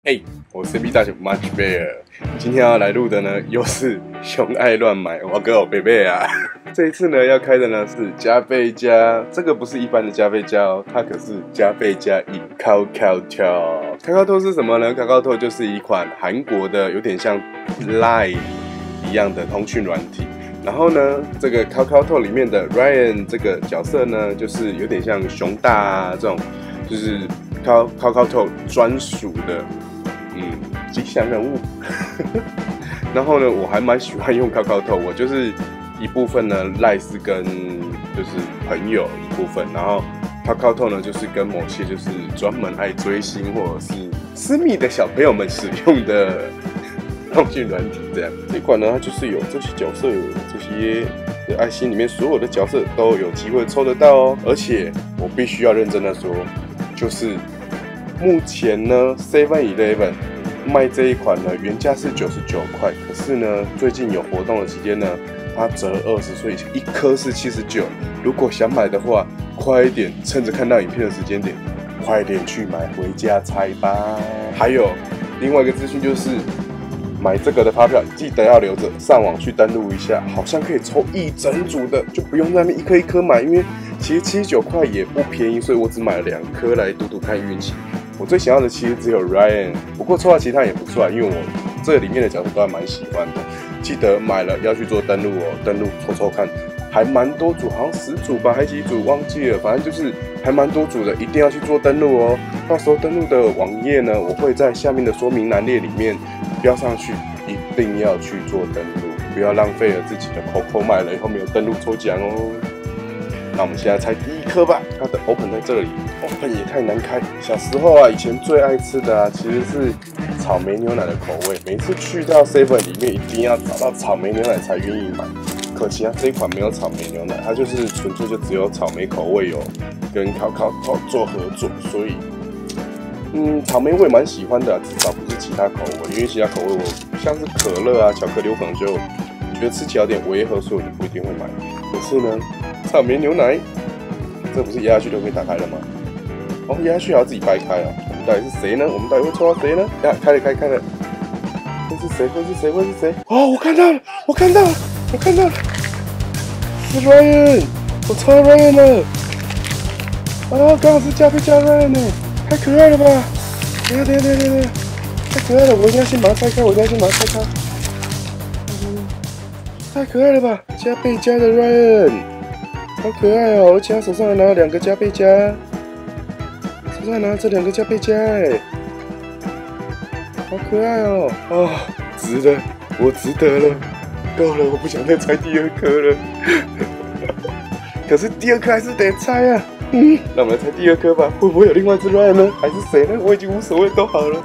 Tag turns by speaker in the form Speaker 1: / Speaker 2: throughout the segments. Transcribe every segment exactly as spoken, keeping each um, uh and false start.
Speaker 1: 嘿，我是 B 大熊 Much Bear， 今天要来录的呢，又是熊爱乱买，我跟我贝贝啊。这一次呢，要开的呢是加倍加，这个不是一般的加倍加哦，它可是加倍加引靠靠跳。靠靠透是什么呢？靠靠透就是一款韩国的，有点像 Line 一样的通讯软体。然后呢，这个靠靠透里面的 Ryan 这个角色呢，就是有点像熊大啊这种，就是靠靠靠透专属的。嗯，吉祥人物。然后呢，我还蛮喜欢用靠靠透，我就是一部分呢赖是跟就是朋友一部分，然后靠靠透呢就是跟某些就是专门爱追星或者是私密的小朋友们使用的通讯软体。这样，这款呢它就是有这些角色，有这些爱心里面所有的角色都有机会抽得到哦。而且我必须要认真的说，就是。目前呢 seven eleven 卖这一款呢，原价是九十九块，可是呢，最近有活动的期间呢，它折二十，所以一颗是七十九。如果想买的话，快一点，趁着看到影片的时间点，快点去买回家拆吧。还有另外一个资讯就是，买这个的发票记得要留着，上网去登录一下，好像可以抽一整组的，就不用在那边一颗一颗买，因为其实七十九块也不便宜，所以我只买了两颗来赌赌看运气。我最想要的其实只有 Ryan， 不过抽到其他也不错，因为我这里面的角色都还蛮喜欢的。记得买了要去做登录哦，登录抽抽看，还蛮多组，好像十组吧，还几组忘记了，反正就是还蛮多组的，一定要去做登录哦。到时候登录的网页呢，我会在下面的说明栏列里面标上去，一定要去做登录，不要浪费了自己的口口买了以后没有登录抽奖哦。那我们现在猜第一颗吧，它的 open 在这里 ，open 也太难开。小时候啊，以前最爱吃的啊，其实是草莓牛奶的口味。每次去到 seven 里面，一定要找到草莓牛奶才愿意买。可惜啊，这一款没有草莓牛奶，它就是纯粹就只有草莓口味有跟靠靠透做合作，所以嗯，草莓我也蛮喜欢的、啊，至少不是其他口味，因为其他口味我像是可乐啊、巧克力，我可能就觉得吃起来有点违和，所以我就不一定会买。可是呢。草莓牛奶，这不是压下去就可以打开了吗？哦，压下去还要自己掰开啊！我们到底是谁呢？我们到底会抽到谁呢？呀，开了，开开了，会是谁？会是谁？会是谁？哦，我看到了，我看到了，我看到了，是 Ryan， 我抽到 Ryan 了！啊，刚好是加倍加 Ryan 呢，太可爱了吧！等下等下等下等下，太可爱了！我一定要先把它拆开，我一定要先把它拆开。嗯，太可爱了吧！加倍加的 Ryan。好可爱哦！而且他手上还拿了两个加倍加，手上还拿这两个加倍加，哎，好可爱哦！哦，值了，我值得了，够了，我不想再拆第二颗了。可是第二颗还是得拆啊！嗯，那我们来拆第二颗吧，会不会有另外一只 Ryan 呢？还是谁呢？我已经无所谓，都好了。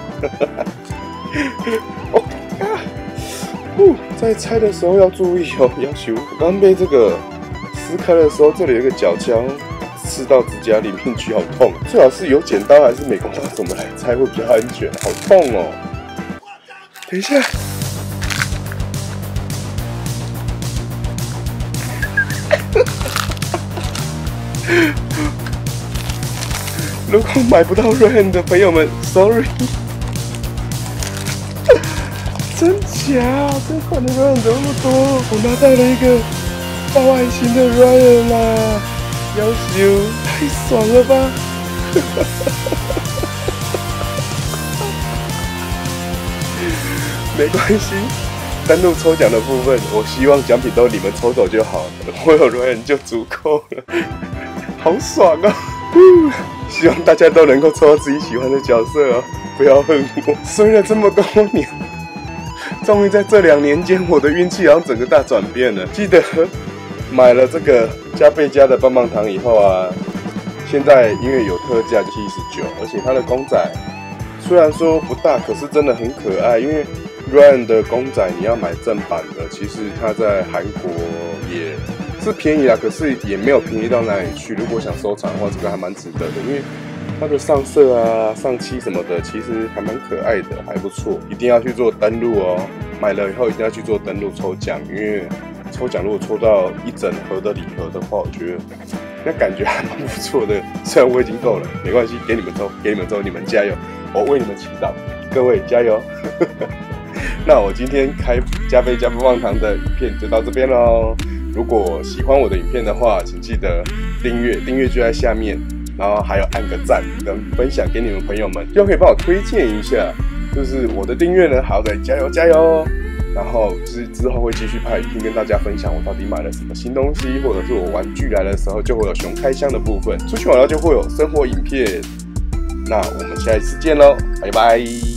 Speaker 1: 哦啊！哦，在拆的时候要注意哦，要求我刚被这个。撕开的时候，这里有一个角角，刺到指甲里面去，好痛！最好是有剪刀还是美工刀，怎么来拆会比较安全？好痛哦！等一下，如果买不到 Ryan 的朋友们 ，sorry， 真假？这款的 Ryan 怎么那么多？我拿到了一个。爆爱心的 Ryan 啦，夭寿，太爽了吧！没关系，登录抽奖的部分，我希望奖品都你们抽走就好了，我有 Ryan 就足够了，好爽啊！希望大家都能够抽到自己喜欢的角色哦，不要恨我，衰了这么多年。终于在这两年间，我的运气好像整个大转变了。记得买了这个加倍加的棒棒糖以后啊，现在因为有特价七十九，而且它的公仔虽然说不大，可是真的很可爱。因为 Ryan 的公仔你要买正版的，其实它在韩国也是便宜啦，可是也没有便宜到哪里去。如果想收藏的话，这个还蛮值得的，因为它的上色啊、上漆什么的，其实还蛮可爱的，还不错。一定要去做登录哦，买了以后一定要去做登录抽奖，因为抽奖如果抽到一整盒的礼盒的话，我觉得那感觉还蛮不错的。虽然我已经够了，没关系，给你们抽，给你们抽，你们加油，我为你们祈祷。 各位加油！那我今天开加倍加不棒糖的影片就到这边喽。如果喜欢我的影片的话，请记得订阅，订阅就在下面，然后还有按个赞跟分享给你们朋友们，就可以帮我推荐一下。就是我的订阅呢，好的，加油加油！然后之之后会继续拍影片跟大家分享我到底买了什么新东西，或者是我玩具来的时候就会有熊开箱的部分，出去玩了就会有生活影片。那我们下一次见喽，拜拜。